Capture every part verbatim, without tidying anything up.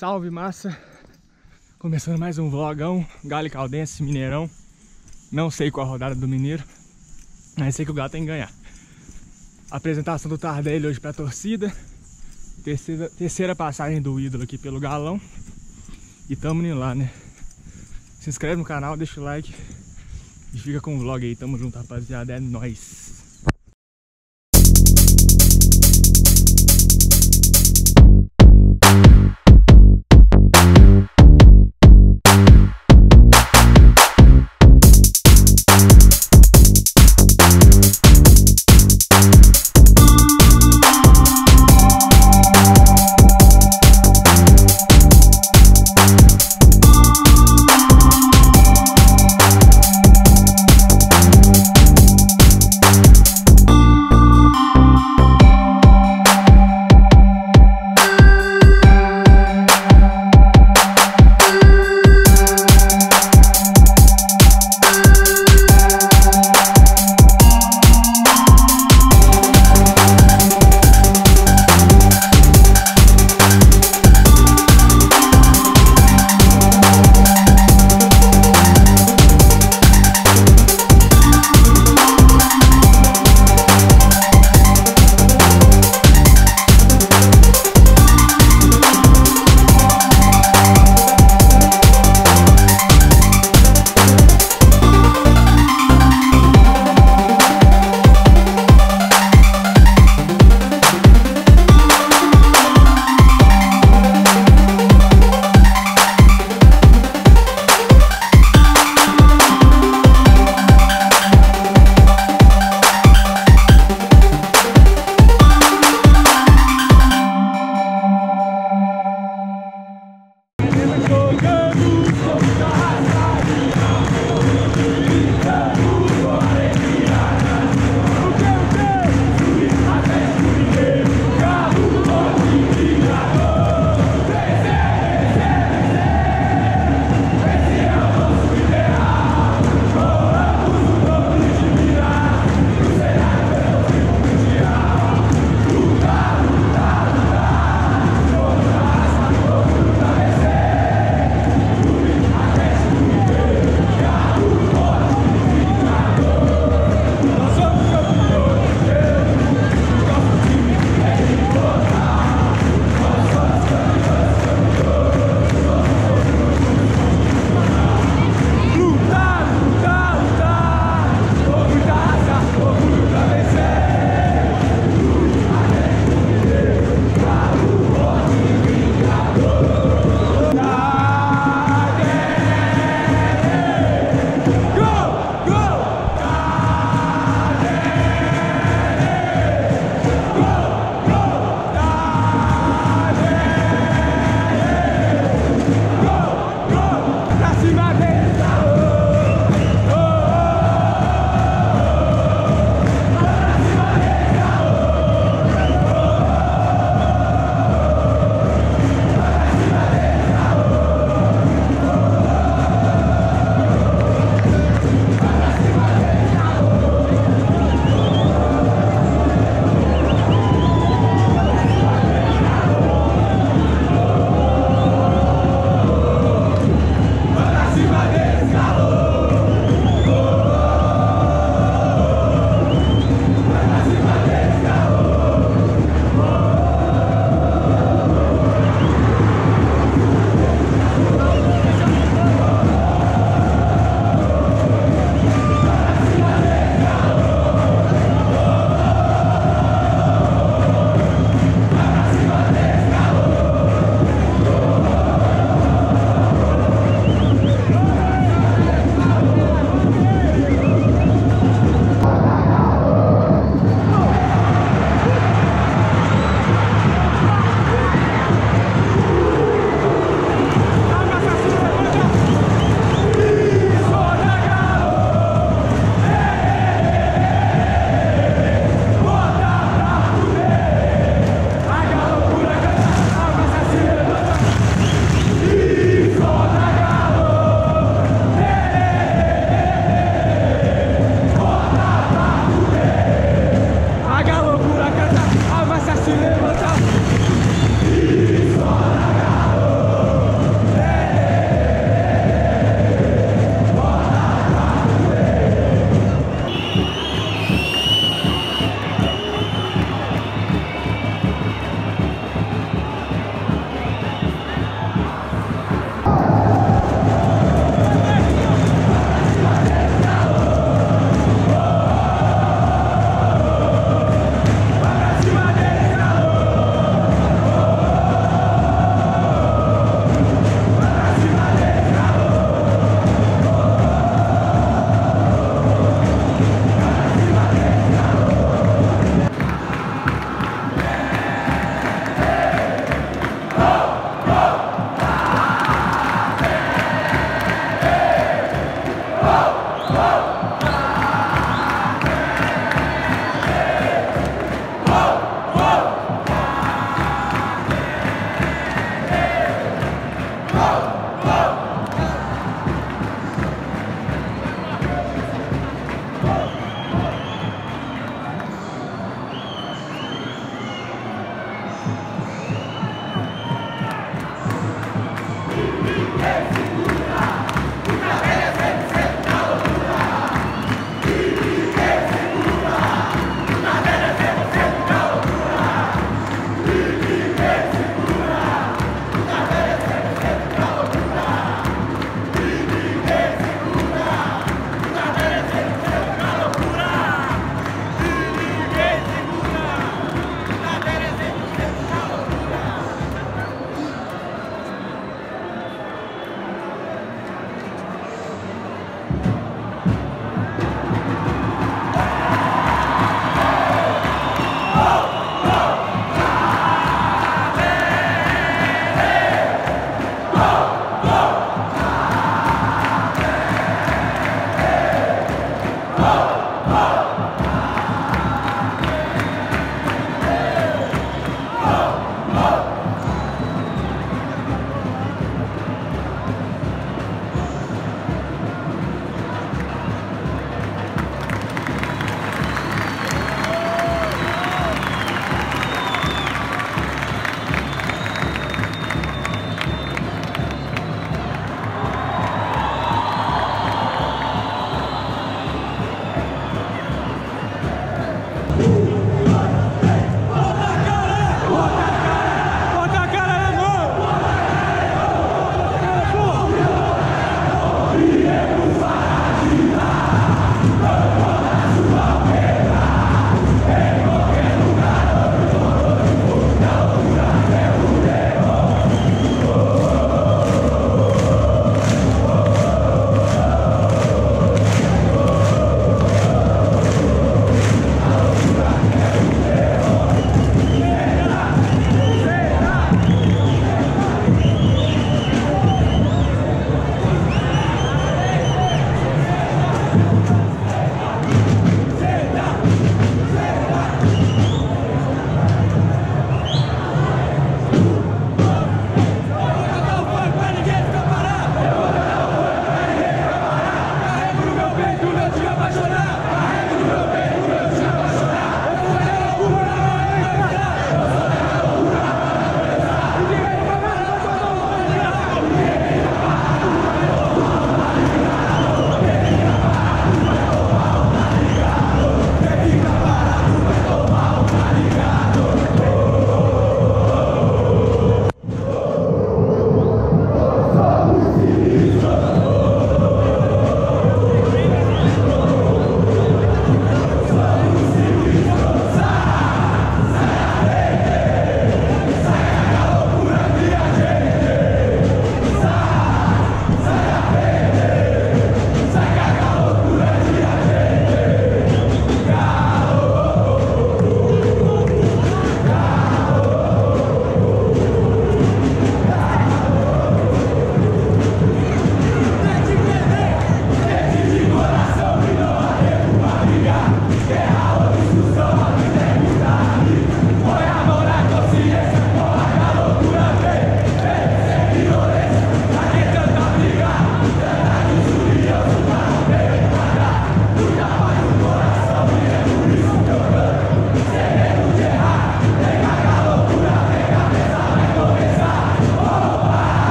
Salve, massa! Começando mais um vlogão, Galo e Caldense, Mineirão. Não sei qual a rodada do Mineiro, mas sei que o Galo tem que ganhar. Apresentação do Tardelli hoje pra torcida. Terceira, terceira passagem do ídolo aqui pelo Galão. E tamo indo lá, né? Se inscreve no canal, deixa o like e fica com o vlog aí. Tamo junto, rapaziada. É nóis!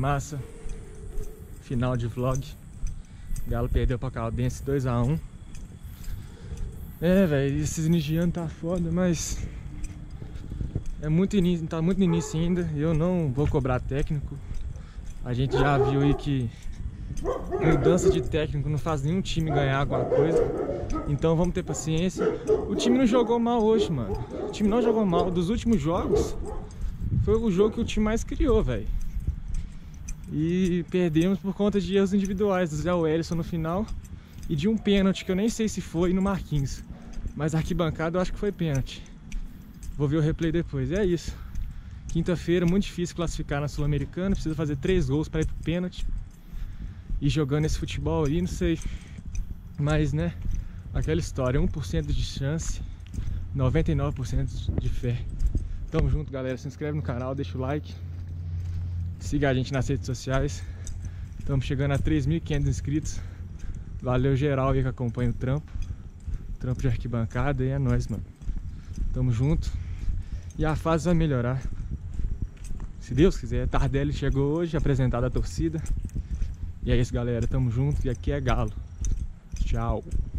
massa. Final de vlog. Galo perdeu pra Caldense dois a um. É, velho, esses nigianos tá foda, mas é muito início, tá muito no início ainda. Eu não vou cobrar técnico. A gente já viu aí que mudança de técnico não faz nenhum time ganhar alguma coisa. Então vamos ter paciência. O time não jogou mal hoje, mano. O time não jogou mal. Dos últimos jogos, foi o jogo que o time mais criou, velho. E perdemos por conta de erros individuais do Zé Wellison no final e de um pênalti que eu nem sei se foi no Marquinhos, mas arquibancada eu acho que foi pênalti. Vou ver o replay depois. É isso. Quinta-feira, muito difícil classificar na Sul-Americana. Precisa fazer três gols para ir pro pênalti. E jogando esse futebol aí, não sei. Mas, né, aquela história, um por cento de chance, noventa e nove por cento de fé. Tamo junto, galera. Se inscreve no canal, deixa o like. Siga a gente nas redes sociais. Estamos chegando a três mil e quinhentos inscritos. Valeu geral aí que acompanha o trampo. Trampo de arquibancada e é nóis, mano. Tamo junto. E a fase vai melhorar. Se Deus quiser. Tardelli chegou hoje, apresentado à torcida. E é isso, galera. Tamo junto e aqui é Galo. Tchau.